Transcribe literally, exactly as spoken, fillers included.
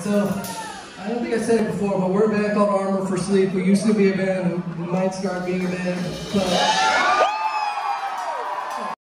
So, I don't think I said it before, but we're a band called Armor for Sleep. We used to be a band who might start being a band, but